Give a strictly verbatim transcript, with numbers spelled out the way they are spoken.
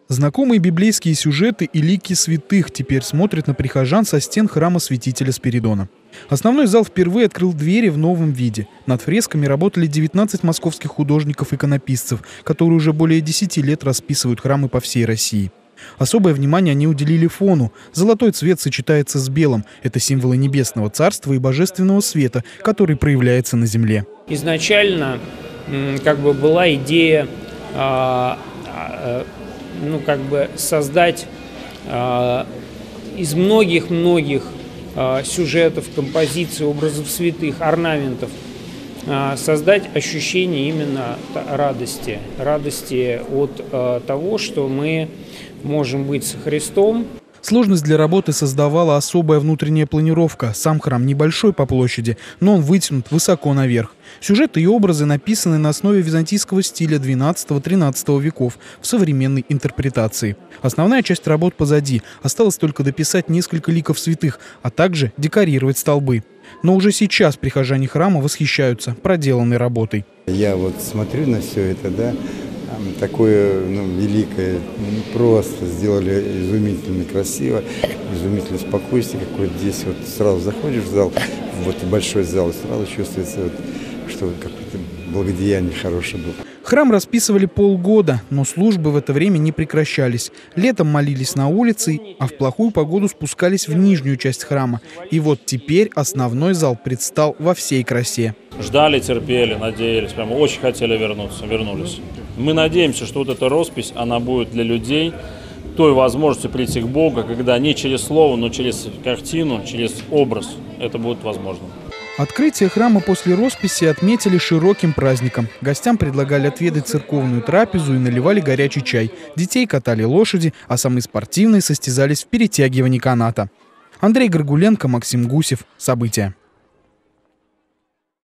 Знакомые библейские сюжеты и лики святых теперь смотрят на прихожан со стен храма святителя Спиридона. Основной зал впервые открыл двери в новом виде. Над фресками работали девятнадцать московских художников-иконописцев, которые уже более десяти лет расписывают храмы по всей России. Особое внимание они уделили фону. Золотой цвет сочетается с белым. Это символы небесного царства и божественного света, который проявляется на земле. Изначально как бы была идея ну, как бы создать из многих-многих сюжетов, композиций, образов святых, орнаментов, создать ощущение именно радости, радости от того, что мы можем быть со Христом. Сложность для работы создавала особая внутренняя планировка. Сам храм небольшой по площади, но он вытянут высоко наверх. Сюжеты и образы написаны на основе византийского стиля двенадцатого-тринадцатого веков в современной интерпретации. Основная часть работ позади. Осталось только дописать несколько ликов святых, а также декорировать столбы. Но уже сейчас прихожане храма восхищаются проделанной работой. Я вот смотрю на все это, да, такое ну, великое, просто сделали изумительно красиво, изумительное спокойствие какое-то здесь. Вот сразу заходишь в зал, вот большой зал, и сразу чувствуется, вот, что какое-то благодеяние хорошее было. Храм расписывали полгода, но службы в это время не прекращались. Летом молились на улице, а в плохую погоду спускались в нижнюю часть храма. И вот теперь основной зал предстал во всей красе. Ждали, терпели, надеялись, прямо очень хотели вернуться, вернулись. Мы надеемся, что вот эта роспись, она будет для людей той возможностью прийти к Богу, когда не через слово, но через картину, через образ это будет возможно. Открытие храма после росписи отметили широким праздником. Гостям предлагали отведать церковную трапезу и наливали горячий чай. Детей катали лошади, а самые спортивные состязались в перетягивании каната. Андрей Горгуленко, Максим Гусев. События.